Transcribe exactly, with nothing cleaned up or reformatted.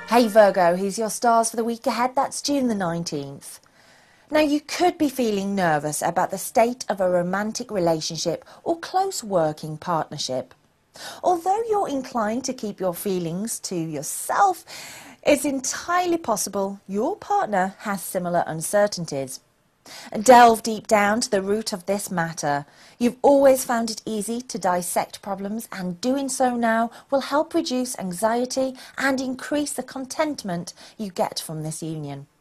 Hey Virgo, here's your stars for the week ahead. That's June the nineteenth. Now, you could be feeling nervous about the state of a romantic relationship or close working partnership. Although you're inclined to keep your feelings to yourself, it's entirely possible your partner has similar uncertainties. Delve deep down to the root of this matter. You've always found it easy to dissect problems, and doing so now will help reduce anxiety and increase the contentment you get from this union.